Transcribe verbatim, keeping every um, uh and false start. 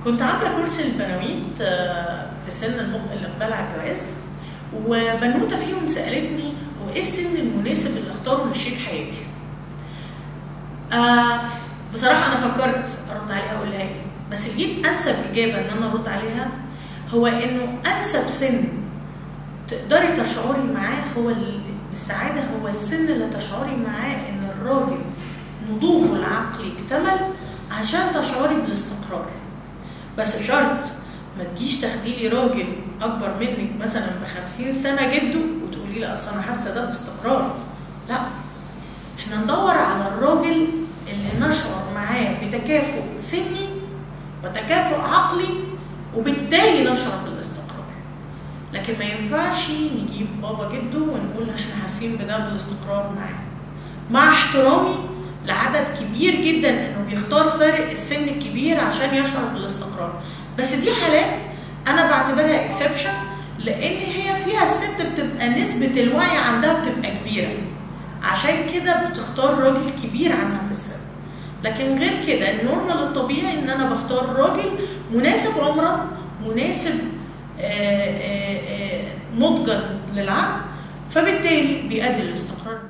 كنت عامله كورس البناويت في سن الاقبال على الجواز، وبنوته فيهم سالتني هو ايه السن المناسب اللي اختاره لشريك حياتي؟ آه بصراحه انا فكرت ارد عليها اقول لها ايه، بس لقيت انسب اجابه ان انا ارد عليها هو انه انسب سن تقدري تشعري معاه هو بالسعاده هو السن اللي تشعري معاه ان الراجل نضوجه العقلي اكتمل عشان تشعري بالاستقرار. بس بشرط ما تجيش تاخدي لي راجل اكبر منك مثلا بخمسين سنه جده وتقولي لي اصل انا حاسه ده باستقرار. لا، احنا ندور على الراجل اللي نشعر معاه بتكافؤ سني وتكافؤ عقلي وبالتالي نشعر بالاستقرار. لكن ما ينفعش نجيب بابا جده ونقول احنا حاسين بده بالاستقرار معاه، مع احترامي لعدد كبير جدا انه بيختار فارق السن الكبير عشان يشعر بالاستقرار. بس دي حالات انا بعتبرها اكسبشن، لان هي فيها الست بتبقى نسبه الوعي عندها بتبقى كبيره، عشان كده بتختار راجل كبير عنها في السن. لكن غير كده النورمال الطبيعي ان انا بختار راجل مناسب عمرا، مناسب نضجا للعقل، فبالتالي بيؤدي للاستقرار.